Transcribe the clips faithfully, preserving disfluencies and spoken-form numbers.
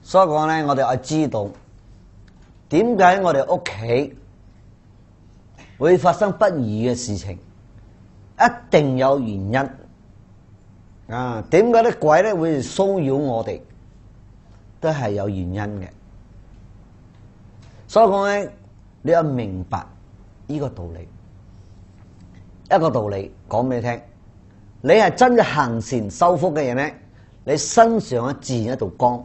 所以講咧，我哋要知道點解我哋屋企會發生不義嘅事情，一定有原因啊！點解啲鬼咧會騷擾我哋，都係有原因嘅。所以講咧，你要明白呢個道理。一個道理講俾你聽，你係真嘅行善修福嘅人咧，你身上咧自然一道光。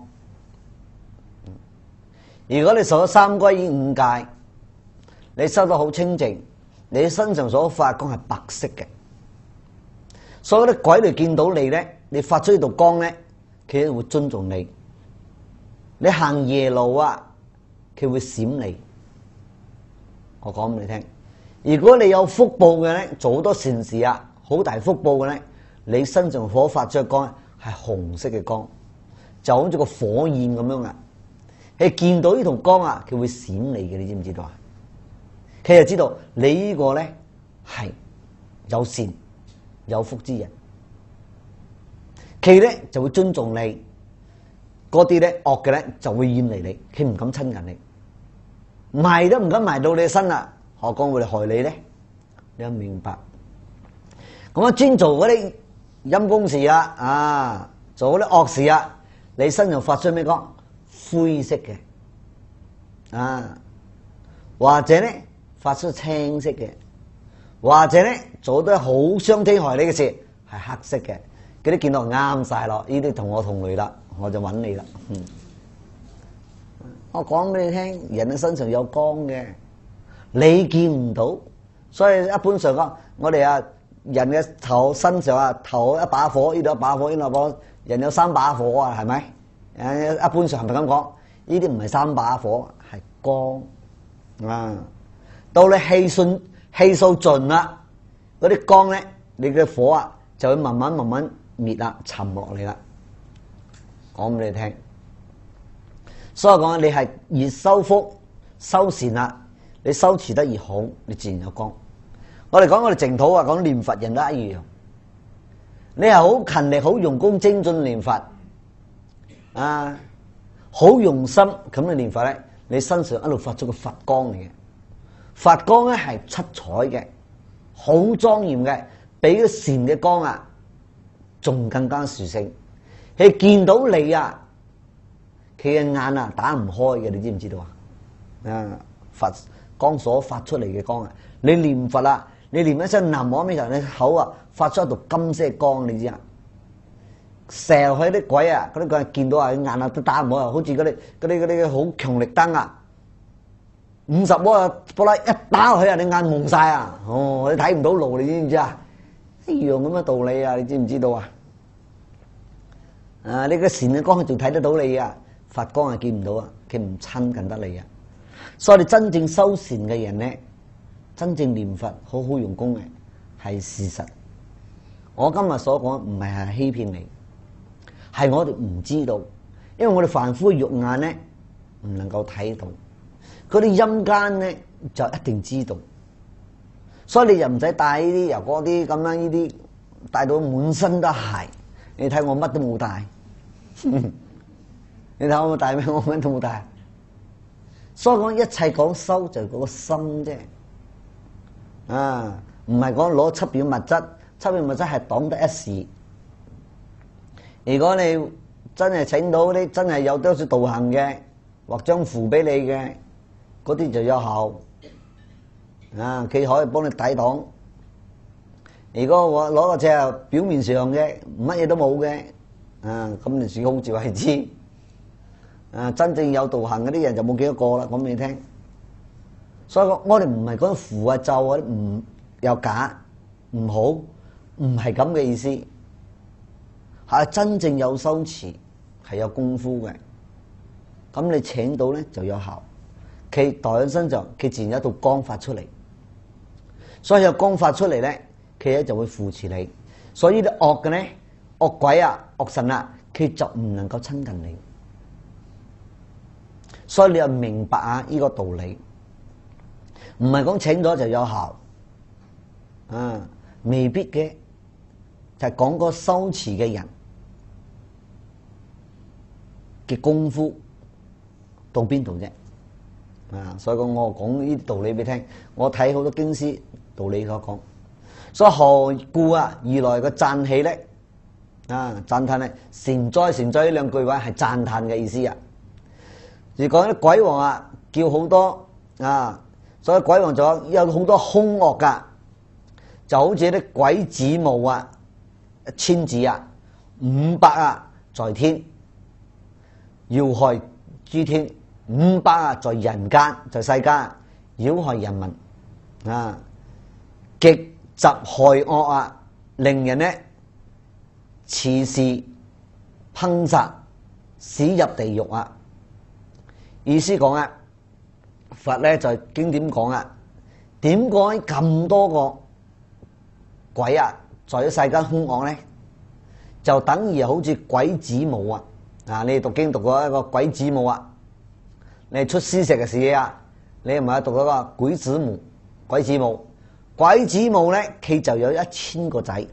如果你受咗三皈依五戒，你修得好清淨，你身上所發光係白色嘅，所以啲鬼嚟見到你咧，你發出呢道光咧，佢會尊重你。你行夜路啊，佢會閃你。我講俾你聽，如果你有福報嘅咧，做好多善事啊，好大福報嘅咧，你身上所發出嘅光係紅色嘅光，就好似個火焰咁樣啊！佢見到呢道光啊，佢會閃你嘅，你知唔知道啊？佢就知道你呢個咧係有善有福之人，佢咧就會尊重你。嗰啲咧惡嘅咧就會遠離你，佢唔敢親近你，埋都唔敢埋到你身啦，何況會嚟害你咧？你要明白。咁啊，專做嗰啲陰公事啊，啊，做嗰啲惡事啊，你身上發出咩光？灰色嘅，啊，或者咧發出青色嘅，或者咧做啲好傷天害理嘅事係黑色嘅，嗰啲見到啱晒咯，呢啲同我同類啦，我就揾你啦。嗯，我講俾你聽，人嘅身上有光嘅，你見唔到，所以一般上講，我哋啊人嘅頭身上啊頭一把火，呢度一把火，呢度一把火，人有三把火啊，係咪？誒，一般上係咪咁講？呢啲唔係三把火，係光啊！到你氣順氣數盡啦，嗰啲光咧，你嘅火啊就會慢慢慢慢滅啦，沉落嚟啦。講俾你聽，所以講你係越修福修善啦，你修持得越好，你自然有光。我哋講我哋淨土啊，講念佛人都一樣，你係好勤力、好用功、精進念佛。啊，好用心咁嘅念佛咧，你身上一路發出個佛光嚟嘅，佛光咧係七彩嘅，好莊嚴嘅，比個善嘅光啊，仲更加殊勝。佢見到你啊，佢嘅眼啊打唔開嘅，你知唔知道啊？啊，佛光所發出嚟嘅光啊，你念佛啊，你念一聲南無阿彌陀，你口啊發出一道金色嘅光，你知啊？射去啲鬼啊！嗰啲鬼見到啊，眼啊都打唔開啊，好似嗰啲嗰啲嗰啲好強力燈啊，五十瓦啊，波拉一打落去啊，你眼蒙晒啊！哦，你睇唔到路，你知唔知啊？一樣咁嘅道理啊，你知唔知道啊？啊，你個善嘅光仲睇得到你啊，佛光係見唔到啊，佢唔親近得你啊。所以你真正修善嘅人咧，真正念佛好好用功嘅係事實。我今日所講唔係係欺騙你。係我哋唔知道，因為我哋凡夫嘅肉眼咧唔能夠睇到，嗰啲陰間咧就一定知道，所以你又唔使帶呢啲由嗰啲咁樣呢啲帶到滿身都係，你睇我乜都冇帶，你睇我帶咩？我乜都冇帶，所以講一切講修就係嗰個心啫，啊，唔係講攞七表物質，七表物質係擋得一時。如果你真係請到啲真係有多少道行嘅，或張符俾你嘅，嗰啲就有效，啊，佢可以幫你抵擋。如果我攞個隻表面上嘅，乜嘢都冇嘅，啊，咁你自己好自為之。啊，真正有道行嗰啲人就冇幾多個啦，講俾你聽。所以我哋唔係講符啊咒啊，唔有假，唔好，唔係咁嘅意思。係真正有修持，係有功夫嘅，咁你請到咧就有效。佢代喺身上，佢自然有一道光發出嚟，所以有光發出嚟咧，佢咧就會扶持你。所以啲惡嘅咧，惡鬼啊、惡神啊，佢就唔能夠親近你。所以你要明白啊呢個道理，唔係講請咗就有效，啊，未必嘅，就係講個修持嘅人嘅功夫到邊度啫？啊，所以講我講呢啲道理俾你聽，我睇好多經師道理所講。所以何故啊？二來個讚起咧，啊讚嘆咧，善哉善哉呢兩句話係讚嘆嘅意思啊。而講啲鬼王啊，叫好多啊，所以鬼王仲有有好多凶惡噶，就好似啲鬼子母啊，一千子啊，五百啊在天，要害諸天；五百啊在人間，在世間擾害人民啊，極疾害惡啊，令人呢持事烹殺，使入地獄啊。意思講啊，佛咧就經典講啊，點解咁多個鬼啊在世間兇惡咧？就等於好似鬼子母啊！啊，你讀經讀過一個鬼子母啊，你出施食嘅時啊，你唔係讀嗰個鬼子母，鬼子母，鬼子母咧，佢就有一千個仔，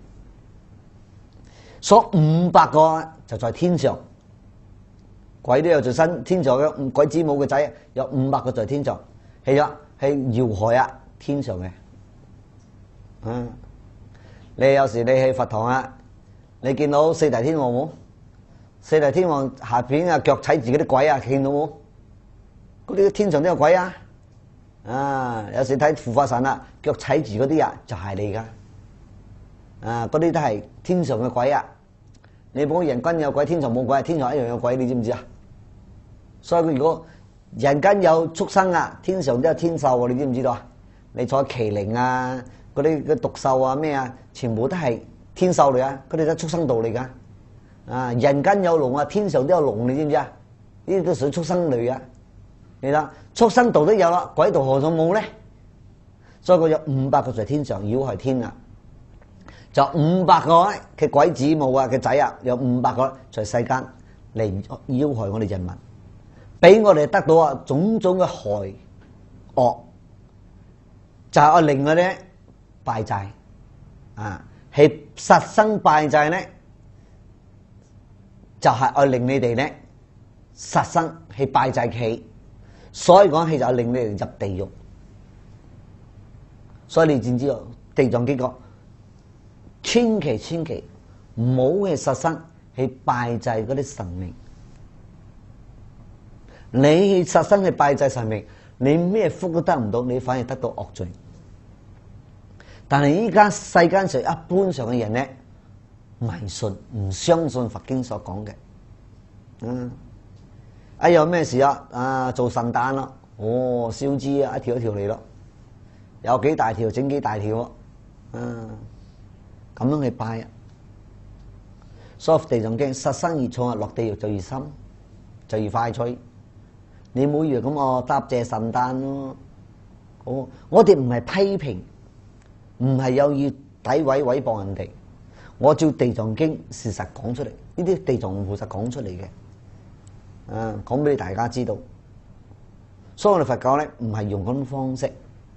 所五百個就在天上。鬼都有在身天上嘅，鬼子母嘅仔有五百個在天上，係啊，係擾害啊天上嘅。嗯，你有時你去佛堂啊，你見到四大天王冇？四大天王下邊啊腳踩住嗰啲鬼啊，見到冇？嗰啲天上都有鬼啊！啊，有時睇護法神啊，腳踩住嗰啲啊就係你噶，啊，嗰啲都係天上嘅鬼啊！你冇人間有鬼，天上冇鬼，天上一樣有鬼，你知唔知啊？所以如果人間有畜生啊，天上都有天獸啊，你知唔知道啊？你坐麒麟啊，嗰啲嘅毒獸啊咩啊，全部都係天獸嚟啊，嗰啲都係畜生道嚟噶。啊，人間有龍啊，天上都有龍，你知唔知啊？呢啲都屬於畜生類啊。你睇畜生道都有啦，鬼道何嘗冇咧？所以佢有五百個在天上擾害天啊，就五百個嘅鬼子母啊嘅仔啊，有五百個在世間嚟擾害我哋人民，俾我哋得到啊種種嘅害惡，就係我令我哋拜祭啊，係殺生拜祭咧，就係我令你哋咧殺生係拜祭佢，所以講係就令你哋入地獄。所以你知唔知道地藏經講，千祈千祈唔好去殺生，去拜祭嗰啲神明。你去殺生去拜祭神明，你咩福都得唔到，你反而得到惡罪。但係依家世間上一般上嘅人咧，迷信唔相信佛經所講嘅，嗯，啊有咩事啊？啊做神誕咯，哦燒豬啊一條一條嚟咯，有幾大條整幾大條，嗯，咁樣去拜啊。所以地藏經殺生越重啊，落地獄就越深，就越快脆。你唔好以為咁我答謝神誕咯，我我哋唔係批評，唔係有意詆毀毀謗人哋，我照地藏經事實講出嚟，呢啲地藏菩薩講出嚟嘅，啊講俾大家知道。所以我哋佛教咧唔係用嗰種方式，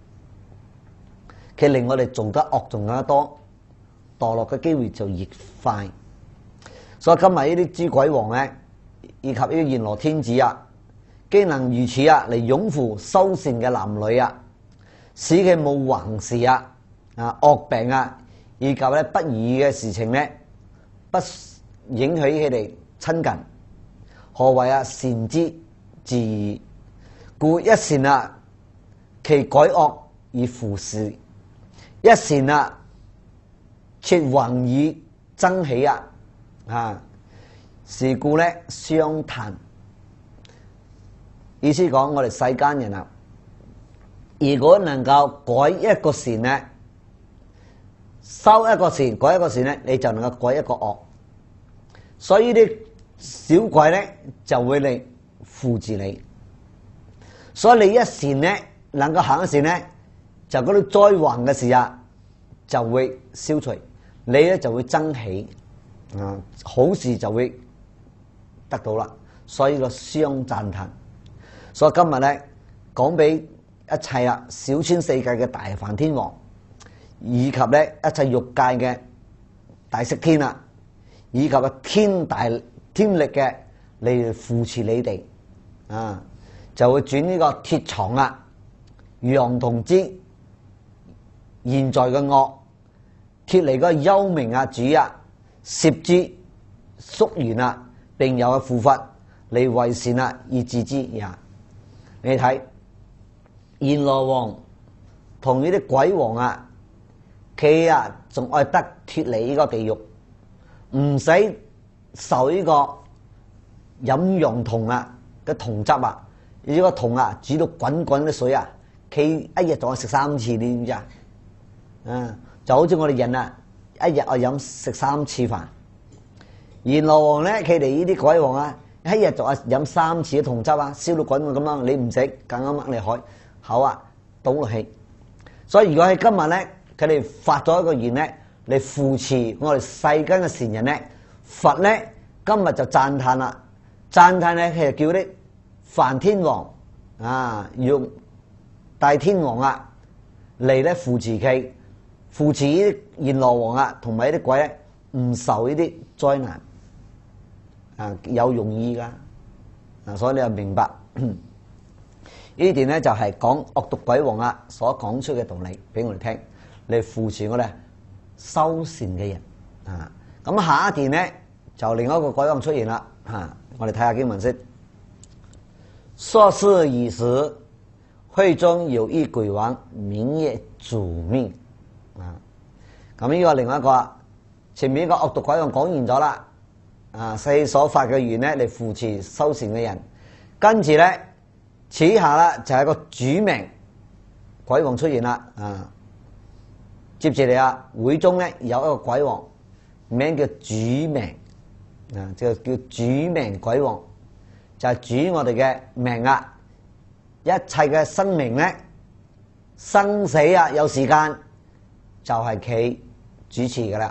其實令我哋做得惡仲更加多，墮落嘅機會就越快。所以今日呢啲諸鬼王咧，以及呢啲閻羅天子啊，既能如此啊，嚟擁護修善嘅男女啊，使佢冇橫事啊、啊惡病啊，以及咧不義嘅事情咧，不影響佢哋親近。何謂啊善之自義？故一善啊，其改惡以扶持；一善啊，切宏以增喜啊！啊，是故咧相嘆。意思講，我哋世間人啊，如果能夠改一個善咧，修一個善，改一個善咧，你就能夠改一個惡。所以呢啲小鬼咧就會嚟扶持你。所以你一善咧，能夠行一善咧，就嗰啲災患嘅事啊，就會消除，你咧就會增喜，啊，好事就會得到啦。所以個相讚嘆。所以今日咧講俾一切啊小千世界嘅大梵天王，以及咧一切欲界嘅大釋天啊，以及啊天大天力嘅嚟扶持你哋啊， 就會轉呢個鐵床啊，楊同之現在嘅惡，脫離個幽冥啊主啊，攝之宿緣啊，並有嘅負法嚟為善啊而治之也。你睇閻羅王同呢啲鬼王啊，佢啊仲愛得脫離呢個地獄，唔使受呢個飲用銅啊嘅銅汁啊。呢個銅啊，煮到滾滾嘅水啊，佢一日仲可以食三次，你知唔知啊？啊，就好似我哋人啊，一日我飲食三次飯。閻羅王咧，佢哋呢啲鬼王啊，一日仲係飲三次嘅銅汁啊，燒到滾咁樣，你唔食，更啱啱你海口啊倒落去。所以如果喺今日咧，佢哋發咗一個願咧，嚟扶持我哋世間嘅善人咧，佛咧今日就讚歎啦，讚歎咧佢就叫啲梵天王啊，用大天王啊嚟咧扶持佢，扶持呢啲閻羅王啊，同埋呢啲鬼咧唔受呢啲災難啊，有用意噶啊，所以你就明白呢段咧就係講惡毒鬼王啊所講出嘅道理俾我哋聽，嚟扶持我哋修善嘅人啊。咁下一段咧就另一個鬼王出現啦啊，我哋睇下經文先。說是已時，會中有一鬼王，名曰主命啊。咁呢個另外一個，前面一個惡毒鬼王講完咗啦，啊，世所發嘅願咧嚟扶持修善嘅人，跟住咧，此下啦就係一個主命鬼王出現啦，啊，接住嚟啊，會中咧有一個鬼王，名叫主命啊，就叫主命鬼王。就係主我哋嘅命啊，一切嘅生命咧，生死啊，有時間就係佢主持噶啦。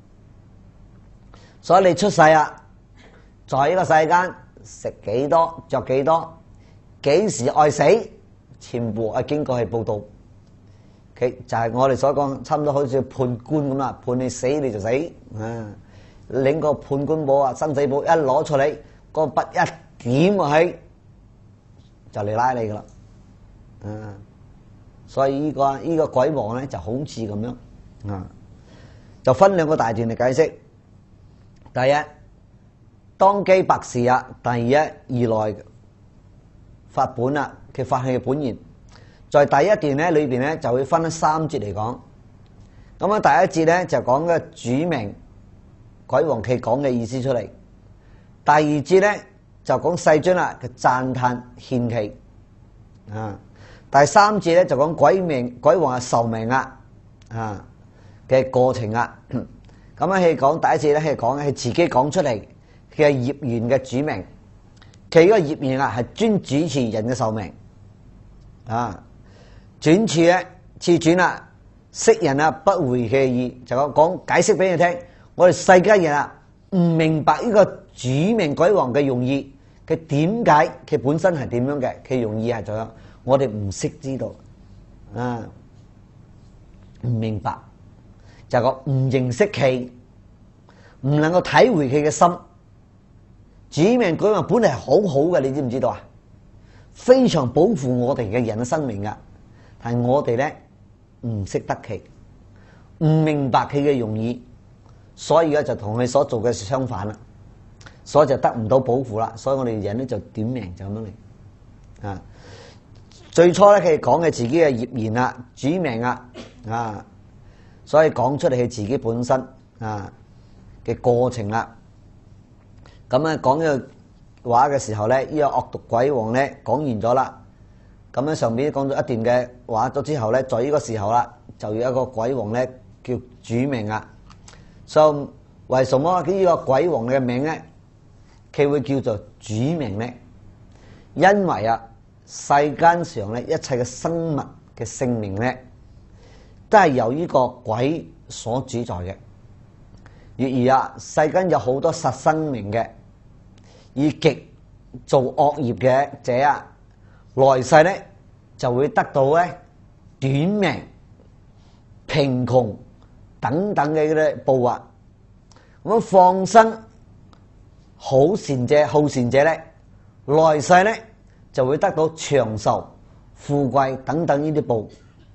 所以你出世啊，在呢個世間食幾多，着幾多，幾時愛死，全部係經過去報道。佢就係我哋所講，差唔多好似判官咁啦，判你死你就死啊！領個判官簿啊，生死簿一攞出嚟，個筆一點落去就嚟拉你噶啦，啊！所以呢、這個呢、這個鬼王咧就好似咁樣啊，就分兩個大段嚟解釋。第一，當機白事啊；第一，二來法本啊，佢發起嘅本源。在第一段咧裏邊咧就會分三節嚟講。咁啊，第一節咧就講嘅主命鬼王佢講嘅意思出嚟。第二節咧。就講世尊啦嘅讚歎獻祈啊，第三節咧就講鬼命鬼王嘅壽命啊啊嘅過程啊，咁啊佢講第一節咧係講係自己講出嚟嘅業緣嘅主命，佢個業緣啊係專主持人嘅壽命啊，轉處咧次轉啊，識人啊不回嘅意，就講講解釋俾你聽，我哋世間人啊唔明白呢個主命鬼王嘅用意。佢點解佢本身係點樣嘅？佢用意係咁樣，我哋唔識知道啊，唔明白就係個唔認識佢，唔能夠體會佢嘅心。主命鬼王本嚟係好好嘅，你知唔知道啊？非常保護我哋嘅人嘅生命噶，但係我哋咧唔識得佢，唔明白佢嘅用意，所以咧就同佢所做嘅事相反啦。所以就得唔到保護啦，所以我哋人咧就短命就咁樣嚟啊！最初咧佢講嘅自己嘅業緣啊、主命啊啊，所以講出嚟佢自己本身啊嘅過程啦。咁啊講呢個話嘅時候咧，呢個惡毒鬼王咧講完咗啦。咁樣上邊講咗一段嘅話咗之後咧，在呢個時候啦，就有一個鬼王咧叫主命啊。所以為什麼呢個鬼王嘅名咧？佢會叫做主命咧，因為啊，世間上咧一切嘅生物嘅性命咧，都係由呢個鬼所主宰嘅。然而啊，世間有好多殺生命嘅，以極做惡業嘅者啊，來世咧就會得到咧短命、貧窮等等嘅嗰啲報惑。咁放生好善者、好善者咧，來世咧就會得到長壽、富貴等等呢啲報。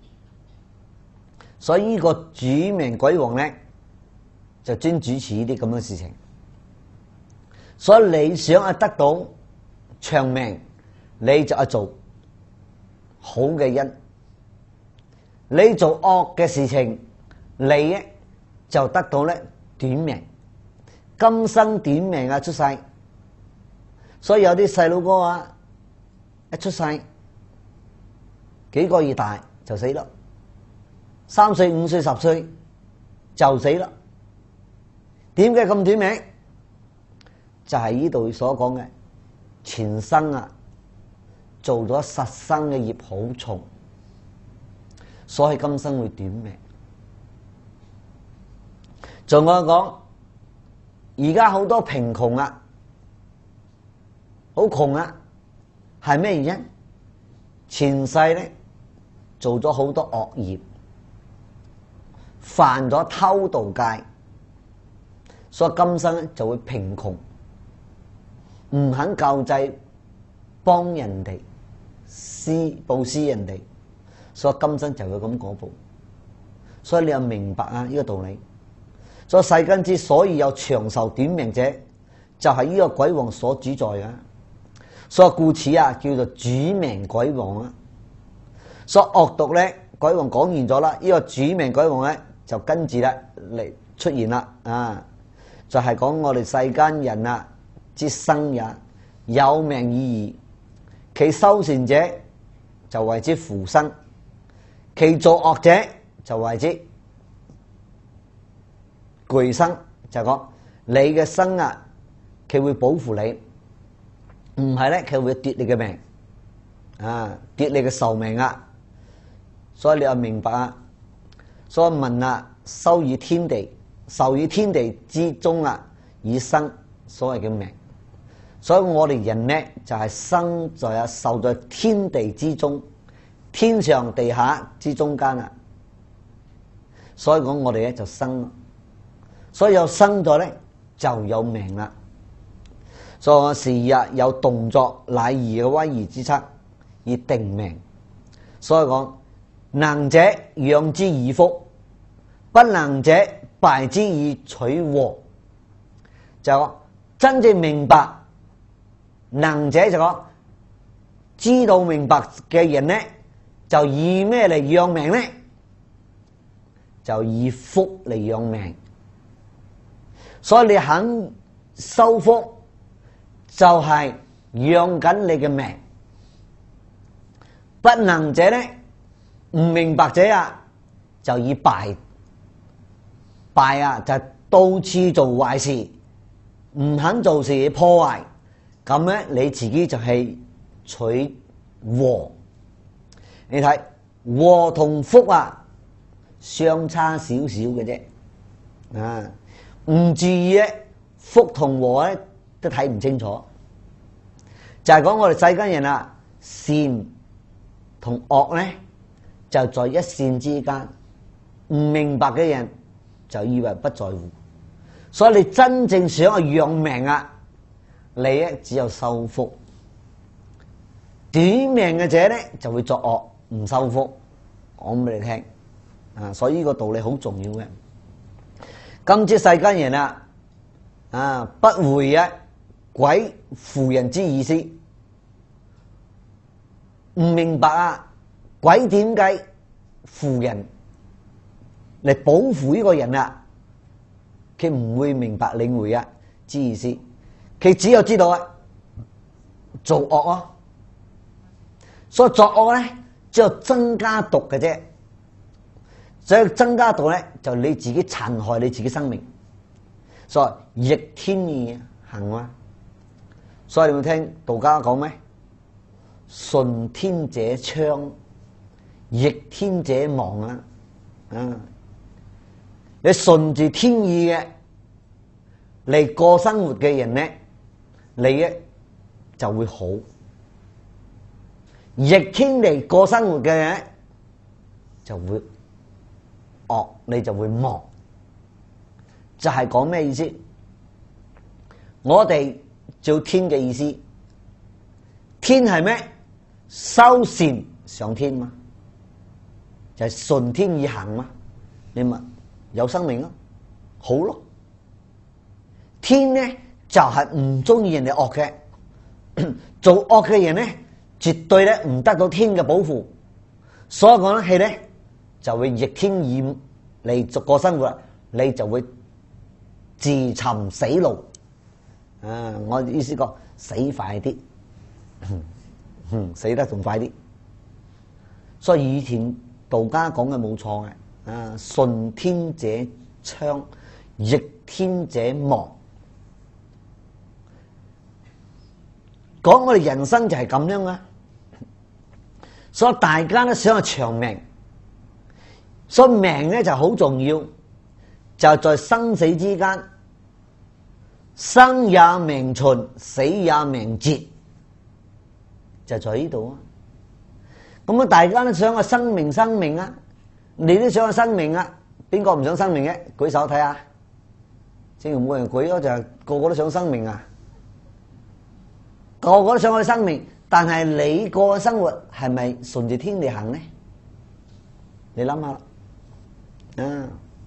所以呢個主命鬼王咧，就專主持呢啲咁嘅事情。所以你想啊得到長命，你就啊做好嘅因；你做惡嘅事情，你咧就得到咧短命。今生短命啊出世，所以有啲細路哥啊一出世幾個月大就死啦，三歲、五歲、十歲就死啦。點解咁短命？就係呢度所講嘅前生啊做咗殺生嘅業好重，所以今生會短命。仲我講，而家好多貧窮啊，好窮啊，係咩原因？前世咧做咗好多惡業，犯咗偷盜戒，所以今生咧就會貧窮，唔肯救濟幫人哋施布施人哋，所以今生就會咁果報。所以你又明白啊呢個道理。所以世間之所以有長壽短命者，就係呢個鬼王所主宰嘅。所以故此啊，叫做主命鬼王啊。所以惡毒咧，鬼王講完咗啦，呢個主命鬼王咧就跟住咧嚟出現啦啊！就係講我哋世間人啊之生也有命已矣，其修善者就為之福生，其作惡者就為之巨生。就講你嘅生啊，佢會保護你，唔係咧佢會奪你嘅命啊，奪你嘅壽命啊。所以你又明白啊？所以民啊，收於天地，受於天地之中啊，以生所謂嘅命。所以我哋人咧就係、是、生在啊，受在天地之中，天上地下之中間啊。所以講我哋咧就生，所以有生咗咧就有命啦。所以時日有動作，乃義嘅威儀之策以定命。所以講能者養之以福，不能者敗之以取禍。就真正明白，能者就講知道明白嘅人咧，就以咩嚟養命咧？就以福嚟養命。所以你肯修福，就係養緊你嘅命。不能者咧，唔明白者啊，就以敗敗啊，就係到處做壞事，唔肯做事破壞，咁咧你自己就係取禍。你睇禍同福啊，相差少少嘅啫，啊，唔注意咧，福同禍咧都睇唔清楚。就係講我哋世間人啊，善同惡咧，就在一線之間，唔明白嘅人就以為不在乎。所以你真正想去養命啊，你咧只有修福。短命嘅者咧就會作惡，唔修福。講俾你聽啊，所以呢個道理好重要嘅。今次世間人啊，啊不會啊鬼附人之意思，唔明白啊鬼點解附人嚟保護呢個人啊？佢唔會明白領會啊之意思，佢只有知道啊做惡啊，所以作惡咧只有增加毒嘅啫。所以增加毒咧，就你自己殘害你自己生命，所以逆天意行啊。所以你有冇聽道家講咩？順天者昌，逆天者亡啊！啊，你順住天意嘅嚟過生活嘅人咧，你咧就會好；逆天嚟過生活嘅人就會惡，你就會亡。就係講咩意思？我哋做天嘅意思， 天係咩？修善上天嘛，就係順天而行嘛。你咪有生命咯，好咯。天咧就係唔中意人哋惡嘅，做惡嘅人咧絕對咧唔得到天嘅保護，所以講咧係咧就會逆天而嚟過生活，你就會自尋死路。啊，我意思講死快啲，死得仲快啲。所以以前道家講嘅冇錯嘅。啊，順天者昌，逆天者亡。講我哋人生就係咁樣啊，所以大家都想係長命，所以命咧就好重要，就在生死之間，生也命存，死也命絕，就在呢度啊。咁啊，大家都想係生命，生命啊！你都想有生命啊？邊個唔想生命嘅？舉手睇下，正如冇人舉咯，就係個個都想生命啊！個個都想有生命，但係你過嘅生活係咪順住天地行呢？你諗下啦，啊！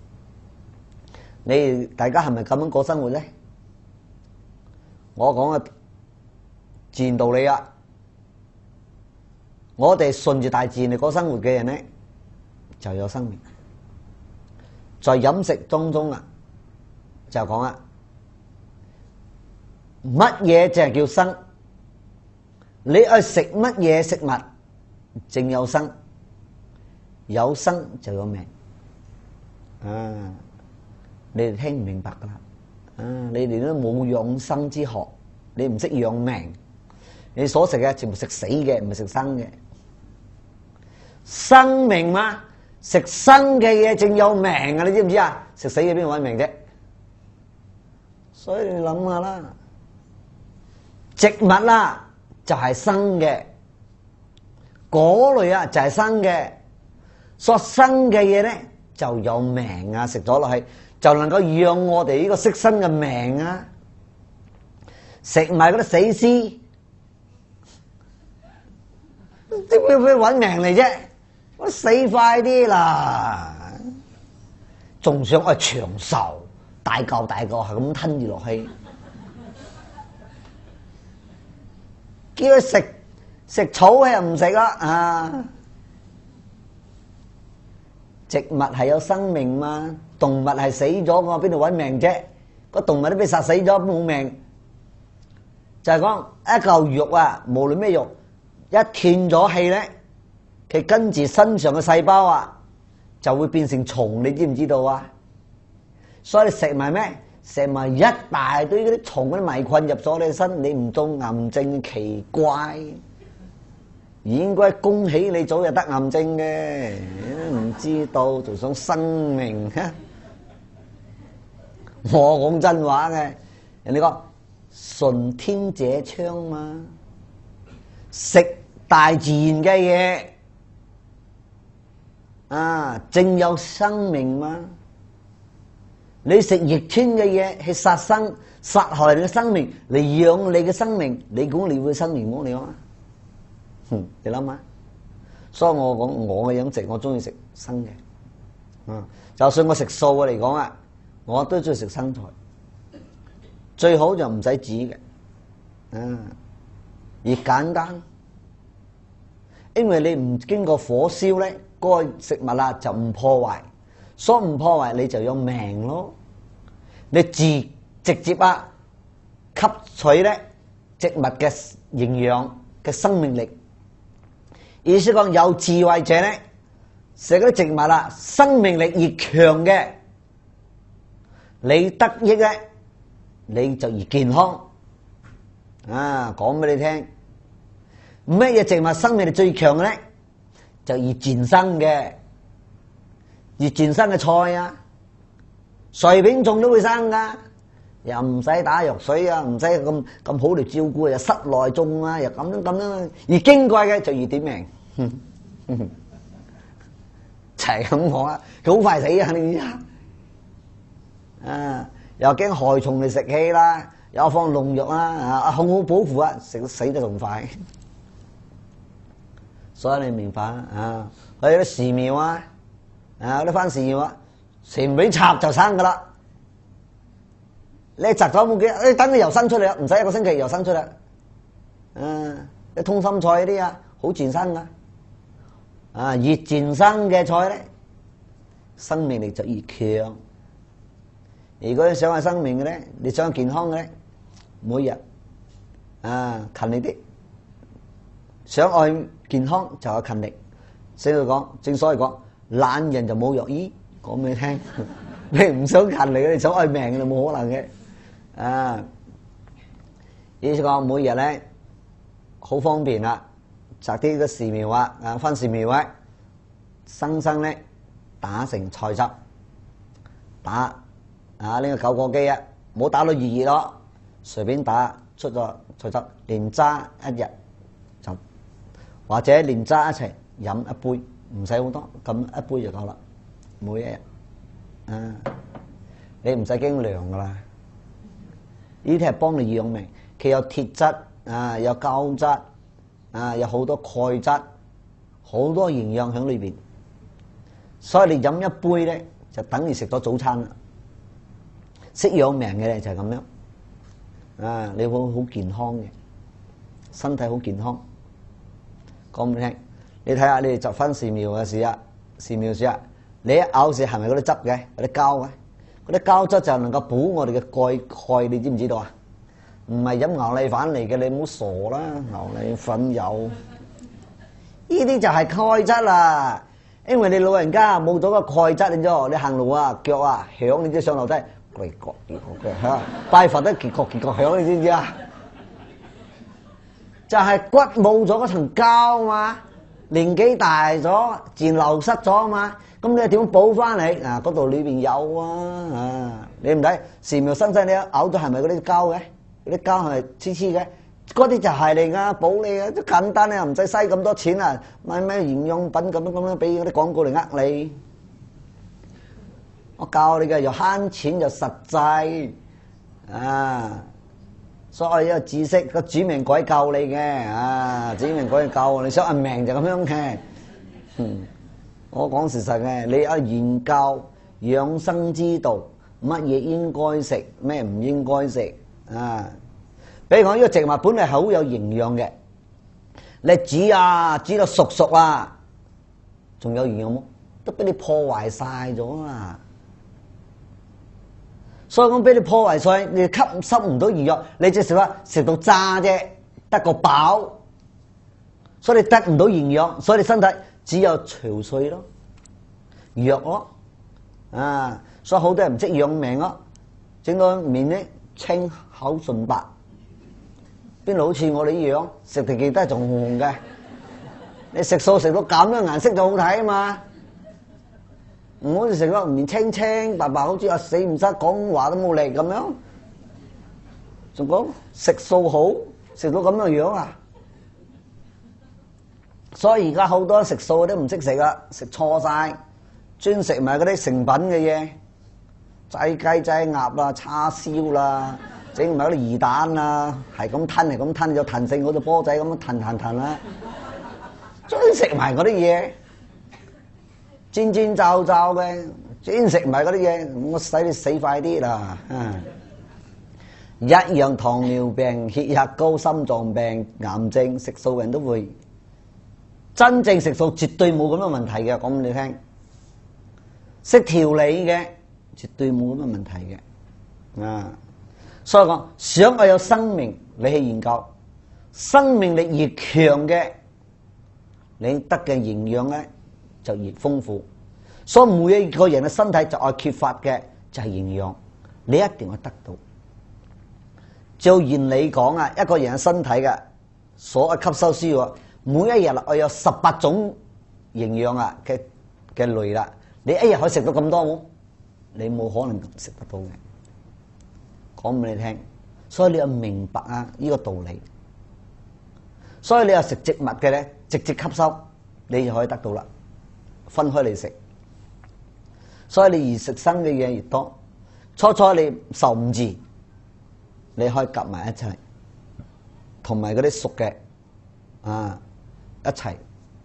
你大家係咪咁樣過生活咧？我講嘅自然道理啊！我哋順住大自然嚟過生活嘅人咧，就有生命。在飲食當中啊，就講啊，乜嘢就係叫生？你愛食乜嘢食物，正有生，有生就有命。啊，你哋聽唔明白噶啦？啊，你哋都冇養生之學，你唔識養命，你所食嘅全部食死嘅，唔係食生嘅。生命嘛，食生嘅嘢正有命啊！你知唔知啊？食死嘅邊度搵命啫？所以你諗下啦，植物啦就係生嘅，果類啊就係生嘅，所生嘅嘢咧就有命啊！食咗落去就能夠養我哋呢個色身嘅命啊！食埋嗰啲死屍，點會會搵命嚟啫？我死快啲啦，仲想我長壽，大嚿大嚿係咁吞住落去，叫佢食食草佢又唔食啦啊！植物係有生命嘛，動物係死咗嘛，邊度搵命啫？個動物都俾殺死咗，冇命。就係講一嚿肉啊，無論咩肉，一斷咗氣咧。佢跟住身上嘅細胞啊，就會變成蟲，你知唔知道啊？所以你食埋咩？食埋一大堆嗰啲蟲嗰啲黴菌入咗你身，你唔中癌症奇怪。應該恭喜你早日得癌症嘅，唔知道仲想生命。我講真話嘅，人哋講順天者昌嘛，食大自然嘅嘢。啊，正有生命嘛！你食逆天嘅嘢，係殺生，殺害你嘅生命，嚟養你嘅生命，你估你會生命冇？你講啊？哼，你諗下。所以我講我嘅飲食，我中意食生嘅。啊，就算我食素嘅嚟講啊，我都中意食生菜，最好就唔使煮嘅，啊，而簡單，因為你唔經過火燒咧。嗰個食物啦就唔破壞，所以唔破壞你就有命咯。你直直接啊吸取咧植物嘅營養嘅生命力，意思講有智慧者咧食嗰啲植物啦，生命力越強嘅，你得益咧你就越健康。啊，講俾你聽，乜嘢植物生命力最強嘅咧？就易漸生嘅，易漸生嘅菜啊，隨便種都會生噶，又唔使打藥水啊，唔使咁咁好嚟照顧，又室內種啊，又咁樣咁樣，而矜貴嘅就易點命，就係咁講啊，佢好快死啊！你知啊，又驚害蟲嚟食氣啦，又放農藥啦，啊，好好保護啊，食死得仲快。 所以你明白啊？去啲寺廟啊，啊啲番寺廟啊，前邊插就生噶啦。你摘咗冇幾日，你等佢又生出嚟啦，唔使一個星期又生出嚟。啊，啲通心菜嗰啲啊，好自然生噶。啊，越自然生嘅菜咧，生命力就越強。如果你想係生命嘅咧，你想健康嘅咧，每日啊勤力啲。想愛健康就有勤力。所以講，正所謂講，懶人就冇藥醫。講俾你聽，你唔想勤力，你想愛命就冇可能嘅。啊，意思講每日咧好方便啦，摘啲個寺苗啊，啊番寺苗啊，生生咧打成菜汁，打啊呢個九個機啊，唔好打到熱熱咯，隨便打出咗菜汁，連揸一日就，或者連揸一齊飲一杯，唔使好多，咁一杯就夠啦，每一日，啊，你唔使驚涼噶啦。呢啲係幫你養命，佢有鐵質啊，有膠質啊，有好多鈣質，好多營養喺裏邊。所以你飲一杯咧，就等於食咗早餐啦。識養命嘅咧就係咁樣啊，你會好健康嘅，身體好健康。講俾你聽，你睇下你哋摘番寺苗嘅時啊，寺苗時啊，你一咬時係咪嗰啲汁嘅，嗰啲膠嘅？嗰啲膠質就能夠補我哋嘅鈣鈣，你知唔知道啊？唔係飲牛脷粉嚟嘅，你唔好傻啦！牛脷粉有，呢啲就係鈣質啦。因為你老人家冇咗個鈣質，你知道你行路啊腳啊響，你知上樓梯，攰腳結腳嘅嚇，拜佛都結腳結腳響，你知唔知啊？就係骨冇咗嗰層膠嘛，年紀大咗，自然流失咗啊嘛。咁你點補翻嚟？啊，嗰度裏邊有啊，啊，你唔睇寺苗新西，你咬咗係咪嗰啲膠嘅？嗰啲膠係咪黐黐嘅？嗰啲就係嚟噶，補你嘅，都簡單，你又唔使嘥咁多錢啊！買咩營養品咁樣咁樣俾嗰啲廣告嚟呃你。我教你嘅又慳錢又實際，啊！所以有知識個主命鬼教你嘅，啊，主命鬼教你想按命就咁樣嘅，嗯。我講事實嘅，你有研究養生之道，乜嘢應該食，咩唔應該食啊？比如講呢個植物本嚟好有營養嘅，你煮啊煮到熟熟啊，仲有營養冇？都俾你破壞晒咗啦！所以講俾你破壞晒，你吸收唔到營養，你只食乜食到渣啫，得個飽，所以你得唔到營養，所以你身體只有憔悴咯，弱咯，啊！所以好多人唔識養命咯，整到面咧青口純白，邊度好似我哋呢樣食條記得仲紅嘅？你食素食到咁樣顏色就好睇啊嘛，唔好似食到面青青白白，好似阿死唔得講話都冇力咁樣，仲講食素好，食到咁樣樣啊！所以而家好多食素都唔識食啊，食錯晒，專食埋嗰啲成品嘅嘢，齋雞齋鴨啦、叉燒啦，整埋嗰啲魚蛋啊，係咁吞係咁吞，有彈性嗰隻波仔咁樣彈彈彈啦，專食埋嗰啲嘢，煎煎炸炸嘅，專食埋嗰啲嘢，我使你死快啲啦！啊，一樣糖尿病、血壓高、心臟病、癌症，食素人都會。真正食素絕對冇咁嘅問題嘅，講俾你聽。識調理嘅絕對冇咁嘅問題嘅，啊！所以講想我有生命，你去研究，生命力越強嘅，你得嘅營養咧就越豐富。所以每一個人嘅身體就愛缺乏嘅就係營養，你一定會得到。照原理講啊，一個人嘅身體嘅所吸收需要。每一日啦，我有十八種營養啊嘅嘅類啦，你一日可以食到咁多冇？你冇可能食得到嘅。講俾你聽，所以你要明白啊呢個道理。所以你又食植物嘅咧，直接吸收，你就可以得到啦。分開嚟食，所以你越食生嘅嘢越多，初初你受唔住，你可以夾埋一齊，同埋嗰啲熟嘅啊。一齊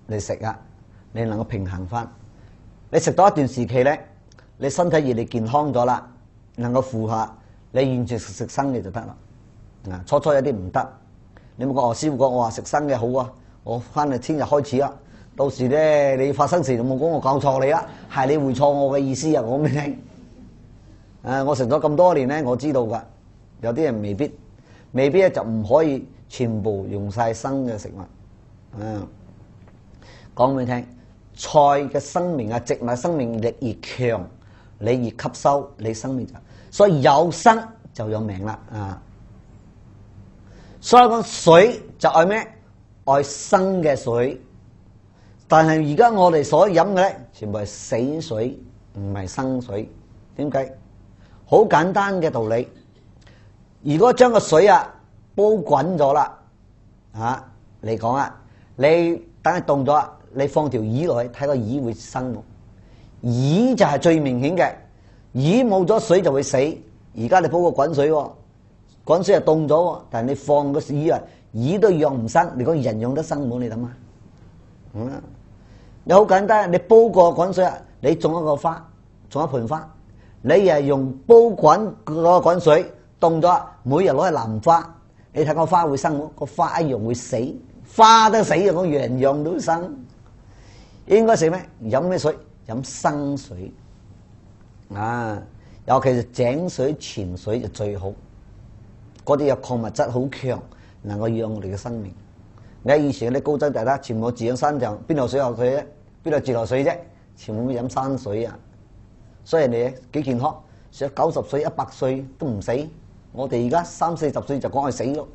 嚟食啊，你能夠平衡翻。你食到一段時期咧，你身體越嚟健康咗啦，能夠負荷，你完全食食生嘅就得啦。啊，初初有啲唔得，你冇講我師傅講我話食生嘅好啊，我翻嚟聽日開始啊，到時咧你發生時就冇講我教錯你啦，係你會錯我嘅意思啊，講俾你聽。誒，我食咗咁多年咧，我知道噶，有啲人未必，未必咧就唔可以全部用晒生嘅食物。嗯，講俾你聽，菜嘅生命啊，植物生命力越強，你越吸收，你生命就，所以有生就有命啦啊！所以講水就愛咩？愛生嘅水，但係而家我哋所飲嘅咧，全部係死水，唔係生水。點解？好簡單嘅道理。如果將個水啊煲滾咗啦，啊嚟講啊，你等佢凍咗，你放條魚落去，睇個魚會生喎。魚就係最明顯嘅，魚冇咗水就會死。而家你煲個滾水喎，滾水係凍咗喎，但係你放個魚啊，魚都養唔生。你講人養得生冇？你諗下，嗯，你好簡單，你煲個滾水啊，你種一個花，種一盆花。你係用煲滾嗰個滾水凍咗，每日攞去淋花，你睇個花會生冇？個花一樣會死，花都死啊！個樣樣都生。應該食咩？飲咩水？飲生水啊！尤其是井水、泉水就最好，嗰啲有礦物質好強，能夠養我哋嘅生命。你睇以前啲高僧大德全部住喺山上，邊度水有水啫？邊度自來水啫？全部飲山水啊！所以人哋幾健康，上九十歲、一百歲都唔死。我哋而家三四十歲就講係死咯。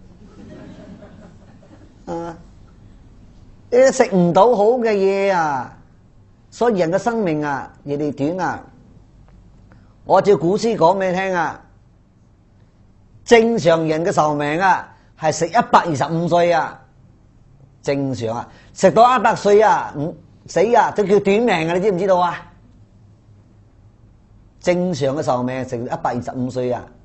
啊，你食唔到好嘅嘢啊！所以人嘅生命啊，越嚟短啊。我照古書講俾你聽啊，正常人嘅壽命啊係食一百二十五歲啊，正常啊，食到一百歲啊唔死啊，都叫短命啊！你知唔知道啊？正常嘅壽命食一百二十五歲啊，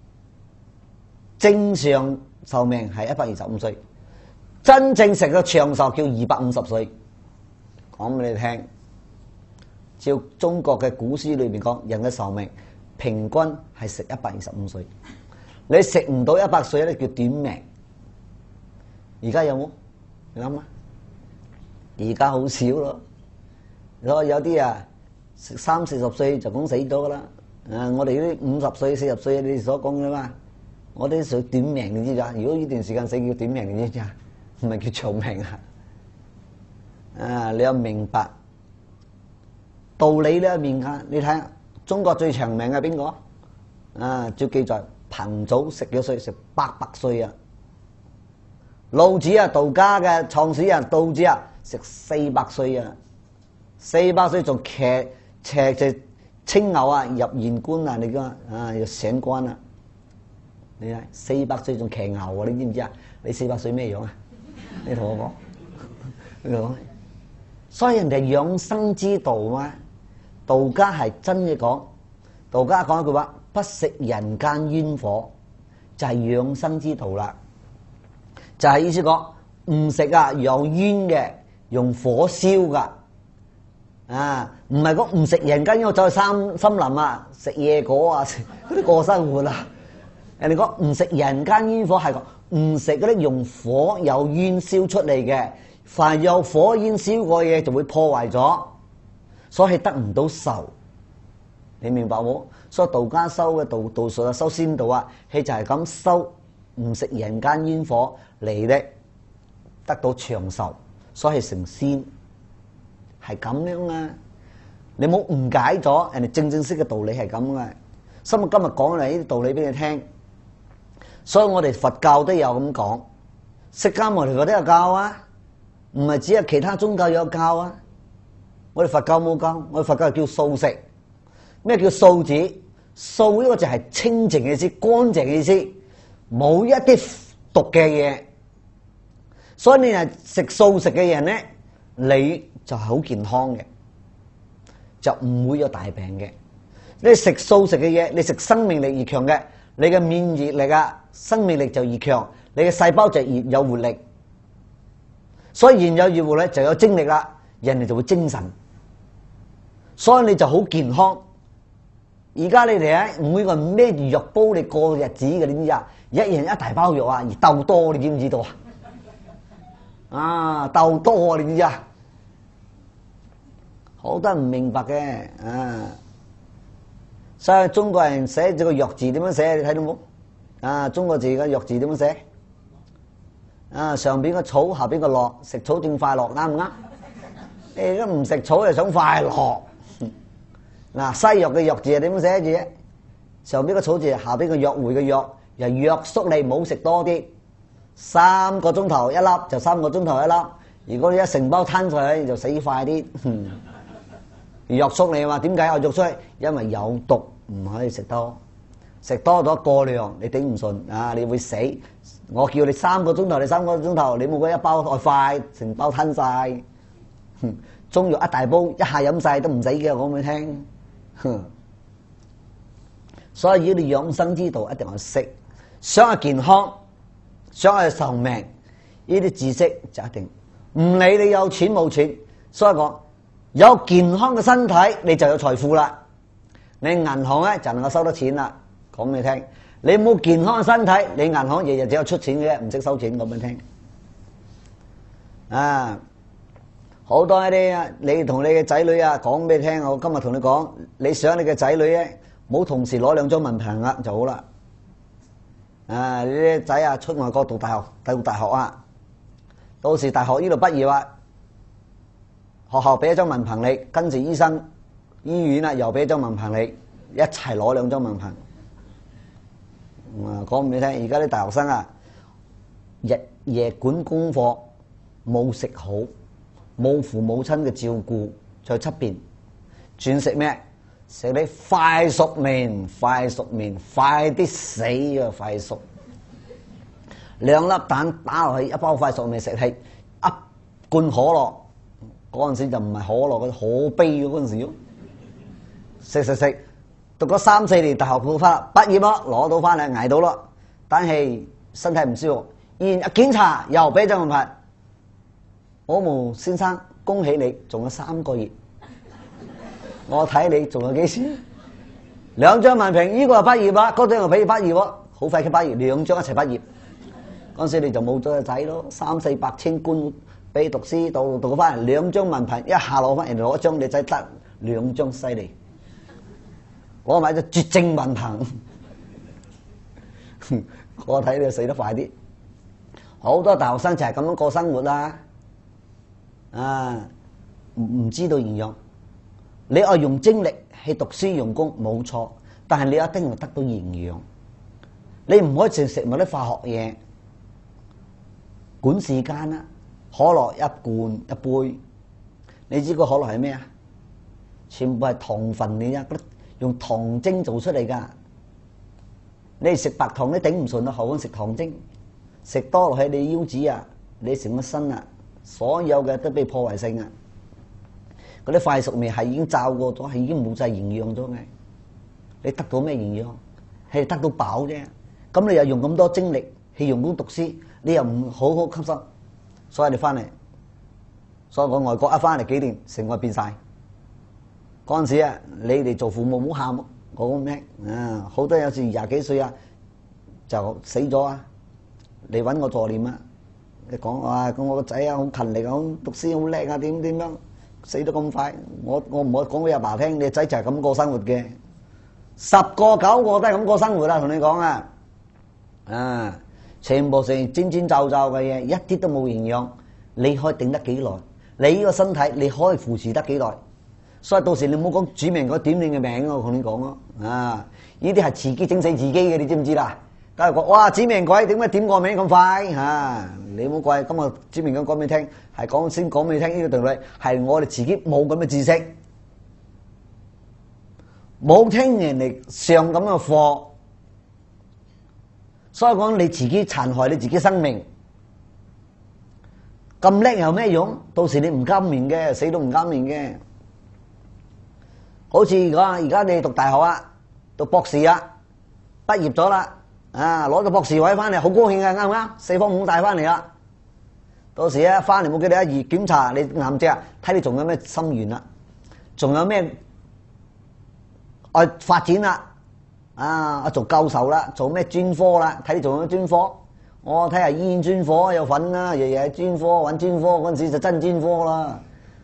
正常壽命係一百二十五歲，真正食嘅長壽叫二百五十歲。講俾你聽，照中國嘅古書裏邊講，人嘅壽命平均係食一百二十五歲。你食唔到一百歲咧，叫短命。而家有冇？你諗下，而家好少咯。所以有啲啊，食三四十歲就講死咗噶啦。啊，我哋啲五十歲、四十歲，你哋所講嘅嘛，我哋屬短命，你知唔知啊？如果呢段時間死叫短命，你知唔知啊？唔係叫長命啊！啊，你有明白道理呢一面噶？你睇下中國最長命係邊個？啊，照記載，彭祖食幾歲？食八百歲啊！老子啊，道家嘅創始人道子啊，食四百歲啊！四百歲仲騎騎隻青牛啊入玄關啊！你講啊，要上關啊！你睇四百歲仲騎牛啊！你知唔知啊？你四百歲咩樣啊？你同我講，你講，所以人哋養生之道嘛，道家係真嘅講，道家講一句話：不食人間煙火，就係養生之道啦。就係意思講唔食啊，有煙嘅，用火燒噶。啊，唔係講唔食人間煙火，走去山森林啊，食野果啊，食嗰啲過生活啊。人哋講唔食人間煙火係講唔食嗰啲用火有煙燒出嚟嘅，凡有火煙燒過嘢就會破壞咗，所以得唔到壽。你明白冇？所以道家修嘅道道術啊，修仙道啊，佢就係咁修，唔食人間煙火嚟咧，得到長壽，所以成仙係咁樣啊！你冇誤解咗，人哋正正式嘅道理係咁嘅。所以我今日講嚟呢啲道理俾你聽。所以我哋佛教都有咁講，釋迦牟尼佛都有教啊，唔係只係其他宗教有教啊。我哋佛教冇教，我哋佛教叫素食。咩叫素字？素呢個就係清淨嘅意思，乾淨嘅意思，冇一啲毒嘅嘢。所以你係食素食嘅人咧，你就係好健康嘅，就唔會有大病嘅。你食素食嘅嘢，你食生命力越強嘅，你嘅免疫力啊，生命力就越強，你嘅細胞就越有活力。 所以現有業務咧就有精力啦，人哋就會精神，所以你就好健康。而家你哋咧每個人孭住藥煲你過日子嘅，你知唔知啊？一人一大包藥啊，而鬥多，你知唔知道啊？啊，鬥多你知唔知啊？好多人唔明白嘅啊，所以中國人寫住個藥字點樣寫？你睇到冇？啊，中國字嘅藥字點樣寫？啊，上邊個草，下邊個樂，食草正快樂，啱唔啱？你而家唔食草又想快樂？嗱，西藥嘅藥字係點樣寫住？上邊個草字，下邊個約會嘅約，又約束你冇食多啲，三個鐘頭一粒就三個鐘頭一粒。如果你一成包攤上去就死快啲。約束你嘛？點解我約束你？因為有毒，唔可以食多，食多咗過量你頂唔順啊，你會死。我叫你三個鐘頭，你三個鐘頭，你冇嗰一包太快，成包吞晒。中藥一大煲，一下飲晒都唔死嘅，我講俾你聽。所以你養生之道一定要識，想係健康，想係壽命，呢啲知識就一定唔理你有錢冇錢。所以講有健康嘅身體，你就有財富啦。你銀行咧就能夠收得錢啦。講俾你聽，你冇健康嘅身體，你銀行日日只有出錢嘅，唔識收錢。講俾你聽啊！好多一啲你同你嘅仔女啊講俾你聽，我今日同你講，你想你嘅仔女咧，冇同時攞兩張文憑啊就好啦。啊，你啲仔啊出外國讀大學，讀大學啊，到時大學呢度畢業啊，學校俾一張文憑你，跟住醫生醫院啊又俾一張文憑你，一齊攞兩張文憑。啊，講俾你聽，而家啲大學生啊，日夜管功課，冇食好。冇父母親嘅照顧，在出邊轉食咩？食啲快熟麵，快熟麵，快啲死啊！快熟，兩粒蛋打落去，一包快熟麵食起，一罐可樂，嗰陣時就唔係可樂，嗰可悲嗰陣時咯。食食食，讀咗三四年大學讀翻，畢業咯，攞到翻嚟捱到咯，但係身體唔舒服，醫院一檢查又俾張文憑。我冇先生，恭喜你，仲有三個月。我睇你仲有幾時？兩張文憑，呢個係畢業啦，嗰張又俾你畢業喎，好快嘅畢業，兩張一齊畢業。嗰陣時你就冇咗個仔咯，三四百千官俾你讀書，讀讀翻嚟兩張文憑，一下攞翻，人哋攞一張，你仔得兩張，犀利。我買咗絕症文憑，我睇你死得快啲。好多大學生就係咁樣過生活啦。啊，唔唔知道營養，你愛用精力去讀書用功冇錯，但係你一定要得到營養。你唔可以淨食埋啲化學嘢，管時間啦。可樂一罐一杯，你知個可樂係咩啊？全部係糖分嚟噶，用糖精做出嚟噶。你食白糖你頂唔順啊，何況食糖精，食多落去你腰子啊，你成個身啊。所有嘅都被破壞性啊！嗰啲快熟麵係已經炸過咗，係已經冇晒營養咗嘅。你得到咩營養？係得到飽啫。咁你又用咁多精力去用功讀書，你又唔好好吸收，所以你翻嚟，所以我外國一翻嚟幾年，成個變晒。嗰陣時啊，你哋做父母唔好喊，我講咩啊？好多有時廿幾歲啊，就死咗啊！你揾我助念啊！你講話咁我個仔啊好勤力啊，好讀書好叻啊，點點樣死得咁快？我我唔可以講俾阿爸聽，你個仔就係咁過生活嘅，十個九個都係咁過生活啦。同你講啊，啊，全部成煎煎炸炸嘅嘢，一啲都冇營養。你可以頂得幾耐？你呢個身體你可以扶持得幾耐？所以到時你唔好講主命嗰點你嘅名，我同你講咯。啊，呢啲係自己整死自己嘅，你知唔知啦？梗係講哇，指命鬼點解點個名咁快嚇、啊？你唔好怪，今日指命咁講俾你聽，係講先講俾你聽呢、這個道理，係我哋自己冇咁嘅知識，冇聽人哋上咁嘅課，所以講你自己殘害你自己生命，咁叻有咩用？到時你唔甘眠嘅，死都唔甘眠嘅。好似而家而家你讀大學啊，讀博士啊，畢業咗啦。啊！攞咗博士位翻嚟，好高興啊，啱唔啱？四方五大翻嚟啦， 到時啊翻嚟冇幾多一檢查你癌症啊，睇你仲有咩心願啦，仲有咩愛發展啦，啊做教授啦，做咩專科啦，睇你仲有咩專科。我睇下醫院專科有份啦，日日喺專科揾專科嗰陣時就真專科啦。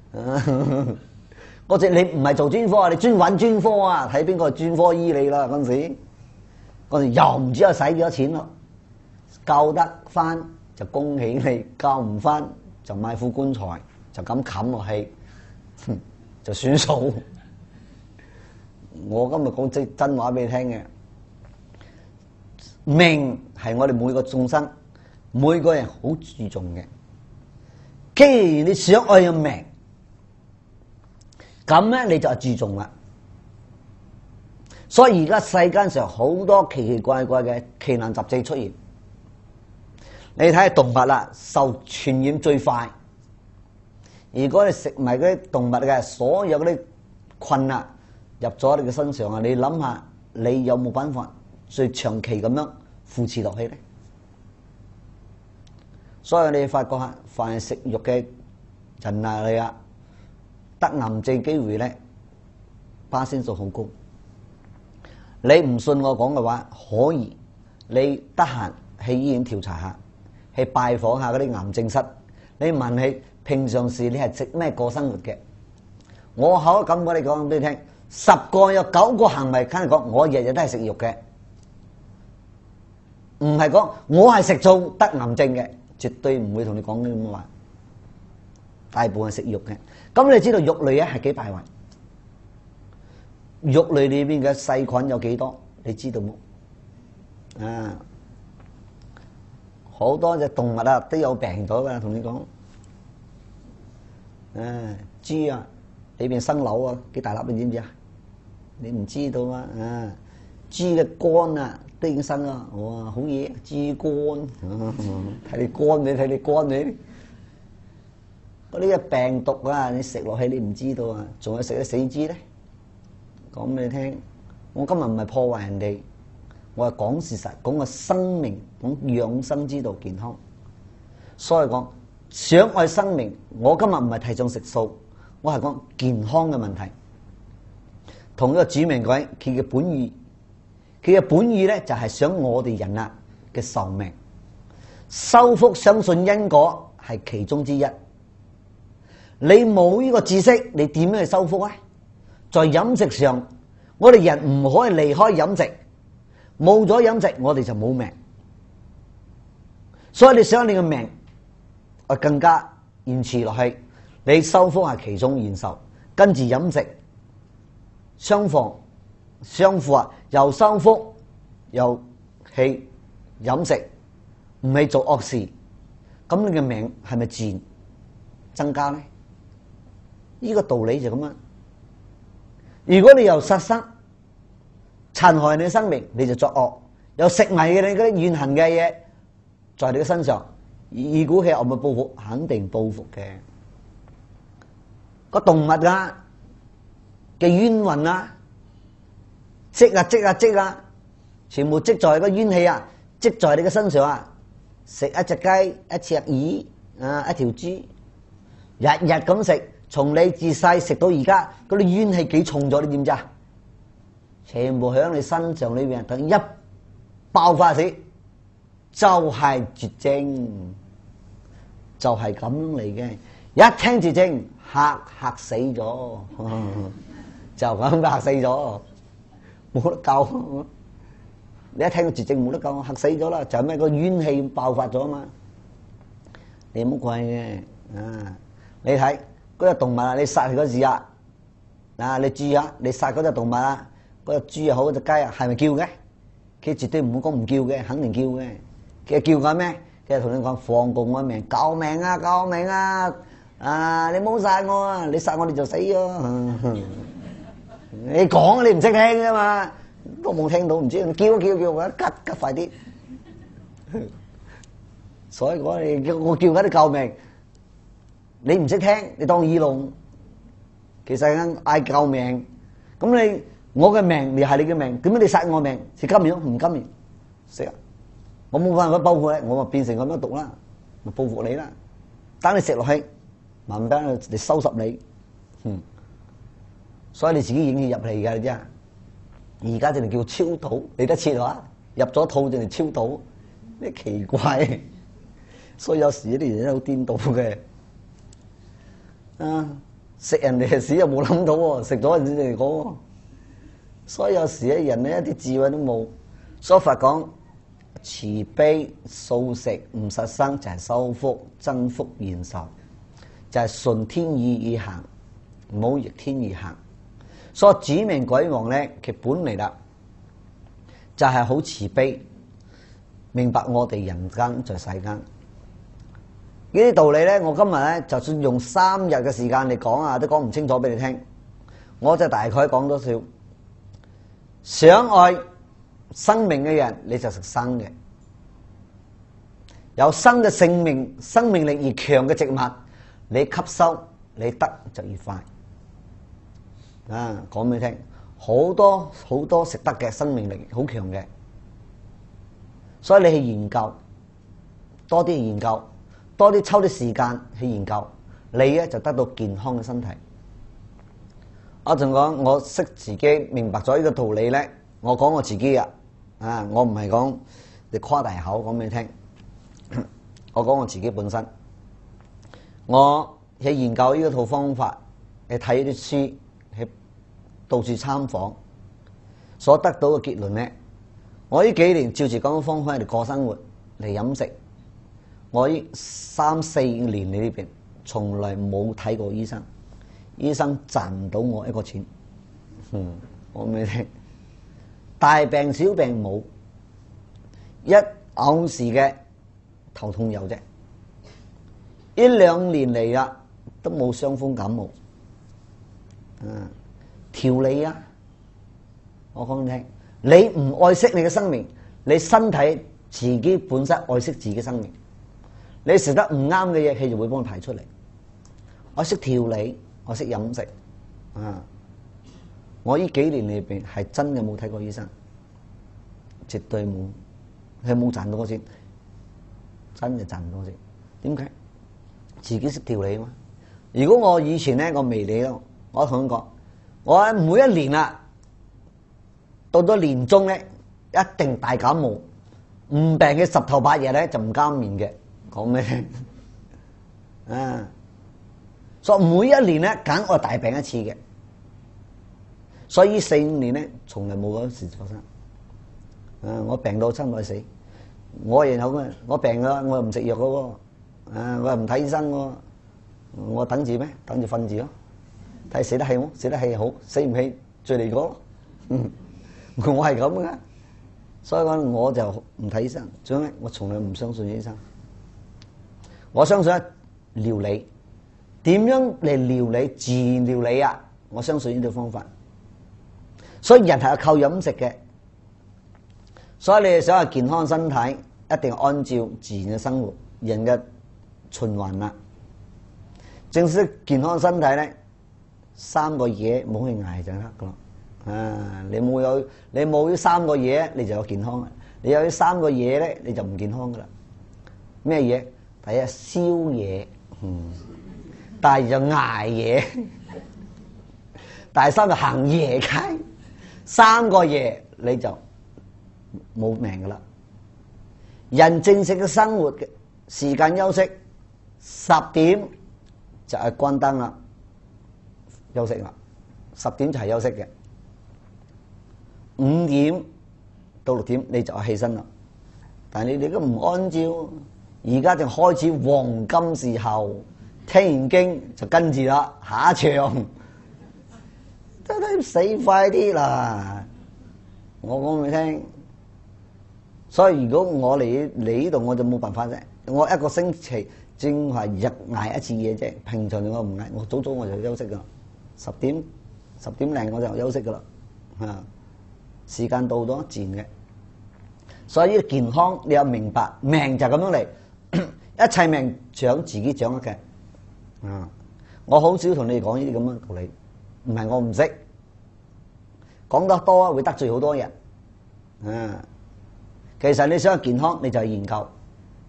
嗰隻你唔係做專科啊，你專揾專科啊，睇邊個專科醫你啦嗰陣時，嗰時又唔知又使幾多錢咯。救得翻就恭喜你，救唔翻就買副棺材就咁冚落去，就算數。我今日講真真話俾你聽嘅。命係我哋每個眾生，每個人好注重嘅。既然你想愛嘅命，咁咧你就係注重啦。所以而家世間上好多奇奇怪怪嘅奇難雜症出現。你睇下動物啦，受傳染最快。如果你食埋嗰啲動物嘅所有嗰啲菌啊入咗你嘅身上啊，你諗下你有冇辦法最長期咁樣扶持落去咧？所以你發覺下，凡係食肉嘅人啊，你啊得癌症機會咧，巴仙數好高。你唔信我講嘅話，可以你得閒去醫院調查下，去拜訪下嗰啲癌症室，你問起平常時你係食咩過生活嘅？我口咁我哋講俾你聽，十個有九個行為，梗係講我日日都係食肉嘅。唔係講我係食素得癌症嘅，絕對唔會同你講呢咁嘅話。大部分係食肉嘅，咁你知道肉類咧係幾敗壞？肉類裏邊嘅細菌有幾多？你知道冇？啊，好多隻動物啊都有病咗噶，同你講。啊，豬啊裏邊生瘤啊，幾大粒你知唔知啊？你唔知道啊？啊，豬嘅肝啊〜都已經生啦，哇，好嘢！豬肝，睇你肝你睇你肝你，嗰啲嘅病毒啊，你食落去你唔知道啊，仲有食咗死豬咧。講俾你聽，我今日唔係破壞人哋，我係講事實，講個生命，講養生之道健康。所以講想愛生命，我今日唔係提倡食素，我係講健康嘅問題。同一個主命鬼，佢嘅本意。佢嘅本意咧就係想我哋人啊嘅壽命修復，相信因果係其中之一。你冇呢個知識，你點樣去修復啊？在飲食上，我哋人唔可以離開飲食，冇咗飲食，我哋就冇命。所以你想你嘅命啊更加延遲落去，你修復係其中延壽，跟住飲食相逢。相互啊，又修福又去飲食，唔係做惡事，咁你嘅命係咪自然增加咧？呢個道理就咁樣。如果你又殺生，殘害你嘅生命，你就作惡，又食埋嘅你嗰啲怨恨嘅嘢，在你嘅身上，如果係我咪報復，肯定報復嘅。個動物啊嘅冤魂啊。積啊積啊積啊，全部積在個冤氣啊，積在你嘅身上啊！食一隻雞、一隻魚啊、一條豬，日日咁食，從你自細食到而家，嗰啲冤氣幾重咗？你知唔知啊？全部響你身上裏邊，等一爆發時，就係絕症，就係咁嚟嘅。一聽絕症，嚇嚇死咗，就咁嚇死咗。冇得救，你一聽到絕症冇得救，嚇死咗啦！就係咩個冤氣爆發咗啊嘛！你唔好怪嘅啊！你睇嗰隻動物啊，你殺佢嗰時啊，嗱你注意下，你殺嗰隻動物啊，嗰隻豬又好，嗰隻雞啊，係咪叫嘅？佢絕對唔會講唔叫嘅，肯定叫嘅。佢叫緊咩？佢係同你講放過我一命，救命啊！救命啊！啊！你唔好殺我啊！你殺我你就死咗。你講你唔識聽啫嘛，都冇聽到，唔知叫叫叫，我吉吉快啲。所以我哋叫我叫緊啲救命，你唔識聽，你當耳聾。其實係嗌救命，咁你我嘅命，你係你嘅命，點解你殺我命？是甘願唔甘願？識啊！我冇辦法報復你，我咪變成咁樣讀啦，咪報復你啦。 等你食落去，慢慢你收拾你，嗯，所以你自己影要入嚟嘅啫。而家就係叫超肚，你得切話入咗肚就係超肚，咩奇怪？所以有時啲人都好顛倒嘅，啊，食人哋嘅屎又冇諗到喎，食咗人哋嚟講，所以有時咧人咧一啲智慧都冇。所以佛講慈悲素食唔殺生就係修福增福延壽，就係順天意而行，唔好逆天而行。所以指明鬼王咧，其本嚟啦，就係好慈悲，明白我哋人間在世間呢啲道理咧。我今日咧就算用三日嘅時間嚟講啊，都講唔清楚俾你聽。我就大概講多少，想愛生命嘅人，你就食生嘅，有生嘅性命、生命力而強嘅植物，你吸收你得就越快。啊，講俾你聽，好多好多食得嘅生命力好強嘅，所以你去研究，多啲研究，多啲抽啲時間去研究，你咧就得到健康嘅身體。我仲講，我識自己明白咗呢個道理咧，我講我自己啊，啊，我唔係講你誇大口講俾你聽，我講我自己本身，我去研究呢個套方法，去睇啲書。係到處參訪，所得到嘅結論咧，我呢幾年照住咁嘅方法嚟過生活嚟飲食，我呢三四年嚟呢邊從來冇睇過醫生，醫生賺唔到我一個錢。嗯，我俾你聽，大病小病冇，一盎司嘅頭痛有啫。呢兩年嚟啦，都冇傷風感冒。嗯，調理啊！我講你聽，你唔愛惜你嘅生命，你身體自己本身愛惜自己生命，你食得唔啱嘅嘢，佢就會幫你排出嚟。我識調理，我識飲食，啊！我呢幾年裏邊係真嘅冇睇過醫生，絕對冇，係冇賺到過錢，真係賺唔到錢。點解？自己識調理啊嘛！如果我以前咧，我未理咯。我同佢講，我每一年啊，到咗年中咧，一定大感冒，唔病嘅十頭八日咧就唔加面嘅。講咩？啊，所以每一年咧，梗我大病一次嘅。所以呢四五年咧，從來冇嗰事發生。啊，我病到差唔多死，我然後我病啦，我又唔食藥嘅喎，啊，我又唔睇醫生喎，我等住咩？等住瞓住咯。睇死得氣冇，死得氣好，死唔起最嚟講，嗯，我係咁噶，所以講我就唔睇醫生，仲有我從來唔相信醫生，我相信料理，點樣嚟料理自然料理啊？我相信呢條方法，所以人係靠飲食嘅，所以你想話健康身體，一定要按照自然嘅生活，人嘅循環啦，正式健康身體咧。三個嘢冇去捱就得噶啦，啊！你冇有你冇呢三個嘢，你就有健康啦。你有呢三個嘢咧，你就唔健康噶啦。咩嘢？第一宵夜，嗯，第二就捱夜，第三就行夜街。三個嘢你就冇命噶啦。人正式嘅生活嘅時間休息，十點就係關燈啦。休息啦，十點就係休息嘅。五點到六點你就起身啦。但係你哋都唔按照，而家就開始黃金時候，聽完經就跟住啦，下一場真係死快啲啦！我講俾你聽，所以如果我嚟你呢度，我就冇辦法啫。我一個星期正係日捱一次嘢啫，平常我唔捱，我早早我就休息噶啦。十點十點零我就休息噶啦，啊，時間到咗自然嘅，所以呢個健康你有明白，命就咁樣嚟，一切命掌自己掌握嘅，啊，我好少同你哋講呢啲咁樣道理，唔係我唔識，講得多會得罪好多人，啊，其實你想健康你就係研究，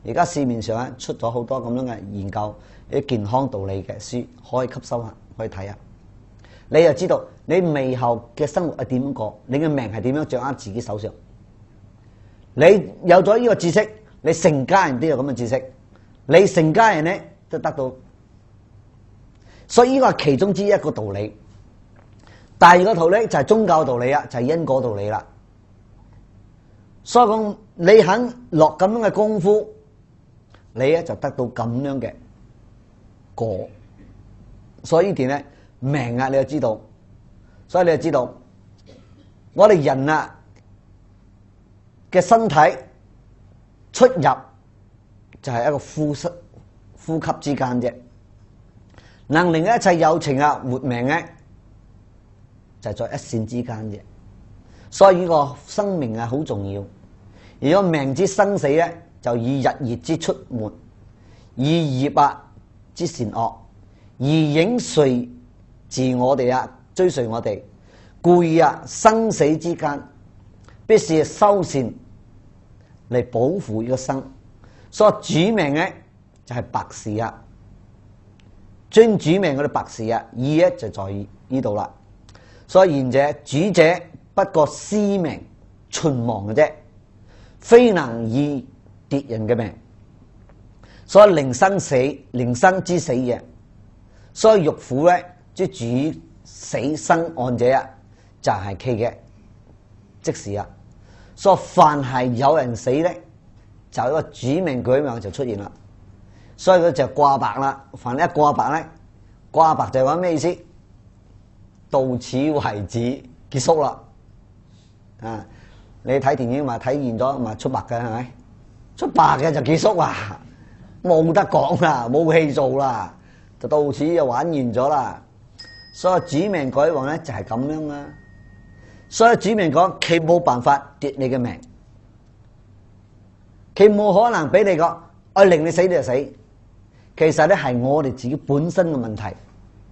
而家市面上咧出咗好多咁樣嘅研究啲健康道理嘅書，可以吸收下，可以睇下。你就知道你未後嘅生活係點樣過，你嘅命係點樣掌握自己手上。你有咗呢個知識，你成家人都有咁嘅知識，你成家人咧都得到。所以呢個係其中之一個道理。第二個道理就係宗教道理啊，就係因果道理啦。所以講你肯落咁樣嘅功夫，你咧就得到咁樣嘅果。所以呢段咧命啊，你就知道。所以你就知道，我哋人啊嘅身體出入就係一個呼吸呼吸之間啫，能令一切有情啊活命咧就係在一線之間啫。所以呢個生命係好重要。如果命之生死咧，就以日月之出沒，以業啊之善惡，而影隨自我哋啊，追隨我哋。故意啊，生死之間必是修善嚟保護呢個生。所以主命咧就係白事啊，尊主命嗰啲白事啊，意咧就在呢度啦。所以賢者主者不過司命存亡嘅啫，非能以奪人嘅命。所以靈生死，靈生之死嘅。所以欲苦咧，即主死生案者啊，就係佢嘅即時啊。所以凡係有人死咧，就一個主命舉命就出現啦。所以佢就掛白啦。凡一掛白咧，掛白就係話咩意思？到此為止，結束啦。啊，你睇電影咪睇見咗咪出白嘅係咪？出白嘅就結束啦，冇得講啦，冇戲做啦，就到此就玩完咗啦。所以主命改運咧就係咁樣啦。所以主命講，佢冇辦法奪你嘅命，佢冇可能俾你講，我令你死你就死。其實咧係我哋自己本身嘅問題。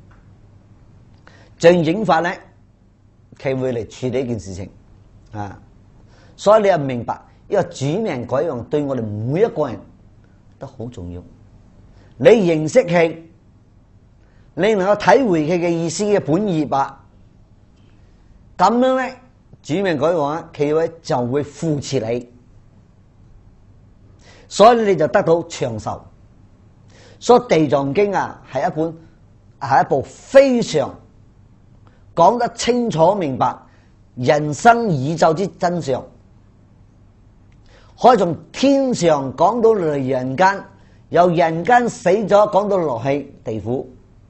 正影法咧，佢會嚟處理呢件事情啊。所以你又明白呢個主命改運對我哋每一個人都好重要。你認識佢，你能夠體會佢嘅意思嘅本意吧？咁樣咧，主命改運咧，佢會就會扶持你，所以你就得到長壽。所以《地藏經》啊，係一本係一部非常講得清楚明白人生宇宙之真相，可以從天上講到嚟人間，由人間死咗講到落去地府，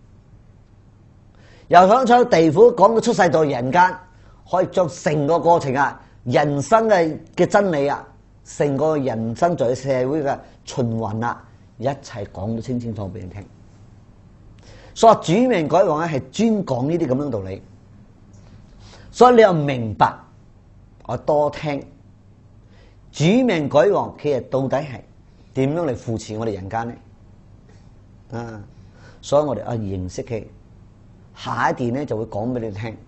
由響在地府講到出世到人間，可以將成個過程啊，人生嘅嘅真理啊，成個人生在社會嘅循環啊，一齊講到清清楚楚俾你聽。所以主命改運咧係專講呢啲咁樣道理。所以你又明白，我多聽主命改運，其實到底係點樣嚟扶持我哋人間呢？啊，所以我哋啊認識佢，下一段咧就會講俾你聽。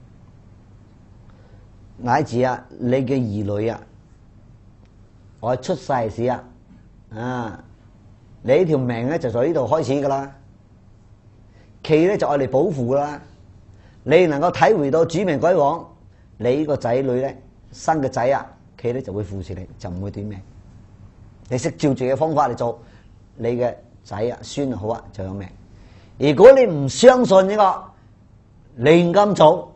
乃至啊，你嘅兒女啊，我出世時啊，啊，你呢條命咧就在呢度開始噶啦，佢咧就愛嚟保護噶啦。你能夠體會到主命改運，你呢個仔女咧生嘅仔啊，佢咧就會扶持你，就唔會短命。你識照住嘅方法嚟做，你嘅仔啊孫啊好啊就有命。如果你唔相信呢個亂咁做，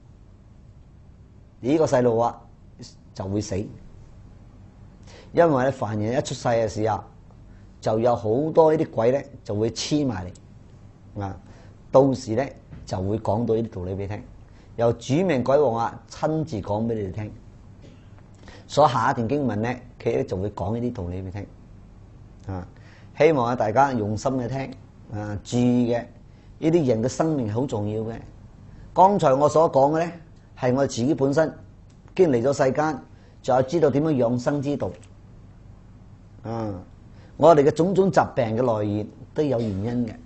呢個細路啊就會死。因為咧凡人一出世嘅時候，就有好多呢啲鬼咧就會黐埋嚟啊，到時咧就會講到呢啲道理俾你聽。由主命改運啊，親自講俾你哋聽。所以下一段經文咧，佢咧就會講呢啲道理俾你聽。啊，希望啊大家用心去聽，啊注意嘅呢啲人嘅生命係好重要嘅。剛才我所講嘅咧，係我哋自己本身經歷咗世間，就係知道點樣養生之道。啊，我哋嘅種種疾病嘅來源都有原因嘅。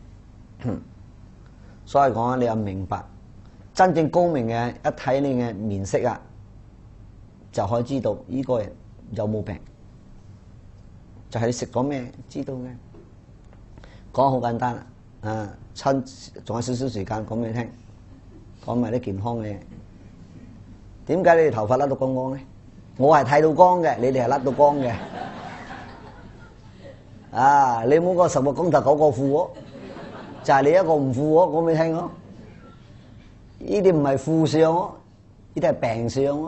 所以講你又明白。真正高明嘅一睇你嘅面色啊，就可以知道呢個人有冇病。 就係你食咗咩知道嘅。講好簡單啦，啊，趁仲有少少時間講俾你聽，講埋啲健康嘅嘢。點解你哋頭髮甩到光光咧？我係剃到光嘅，你哋係甩到光嘅。啊，你冇個十個光頭九個富喎，就係你一個唔富喎，講俾你聽咯。呢啲唔係富相喎，呢啲係病相喎。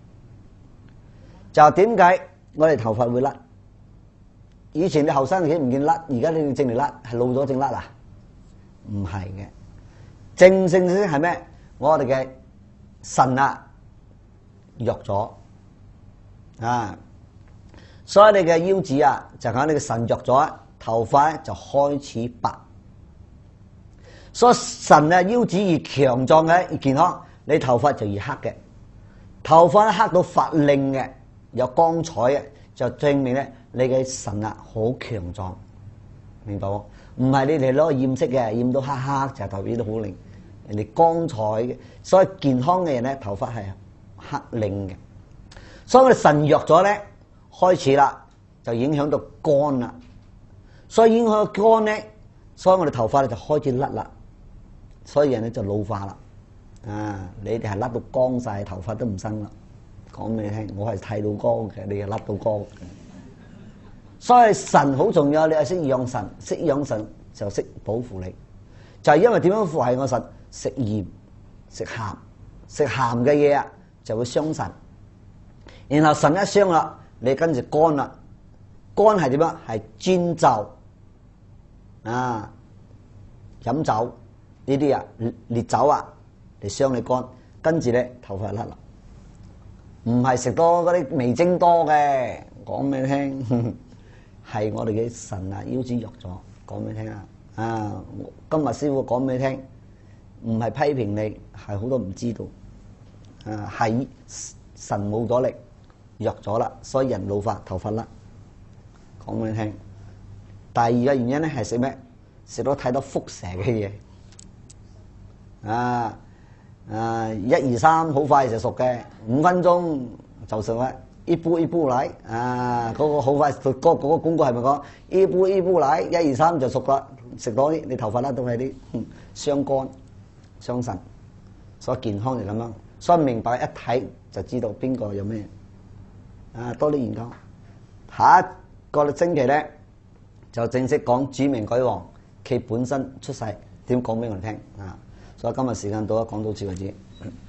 就點解我哋頭髮會甩？以前你後生時唔見甩，而家你正嚟甩，係老咗正甩啊？唔係嘅，正正正係咩？我哋嘅腎啊弱咗啊，所以你嘅腰子啊就講你嘅腎弱咗，頭髮咧就開始白。所以腎啊腰子越強壯嘅越健康，你頭髮就越黑嘅。頭髮黑到發亮嘅，有光彩嘅，就證明咧你嘅腎啊好強壯，明白冇？唔係你哋攞染色嘅，染到黑黑就代表到好靚，人哋光彩嘅。所以健康嘅人咧頭髮係黑亮嘅。所以我哋腎弱咗咧，開始啦就影響到肝啦。所以影響到肝咧，所以我哋頭髮咧就開始甩啦。所以人咧就老化啦。啊，你哋係甩到光晒，頭髮都唔生啦。講俾你聽，我係剃到光嘅，你係甩到光嘅。所以腎好重要，你係識養腎，識養腎就識保護你。就係因為點樣護係我腎？食鹽、食鹹、食鹹嘅嘢啊，就會傷腎。然後腎一傷啦，你跟住肝啦，肝係點樣？係煎酒啊，飲酒呢啲啊，烈酒啊，嚟傷你肝，跟住咧頭髮甩啦。唔係食多嗰啲味精多嘅，講俾你聽，係我哋嘅腎啊腰子弱咗，講俾你聽啊！啊，今日師傅講俾你聽，唔係批評你，係好多唔知道，啊係腎冇咗力，弱咗啦，所以人老化頭髮甩，講俾你聽。第二個原因咧係食咩？食到太多輻射嘅嘢，啊！啊，一二三好快就熟嘅，五分鐘就熟啦。一步一步嚟，啊，嗰、那個好快，嗰、那個嗰、那個廣告係咪講一步一步嚟，一二三就熟啦？食多啲，你頭髮甩都係啲傷肝傷腎，所以健康就咁樣。所以明白一睇就知道邊個有咩，啊，多啲研究。下一個星期咧就正式講主命鬼王佢本身出世點講俾我哋聽啊！所以今日時間到啦，講到此為止。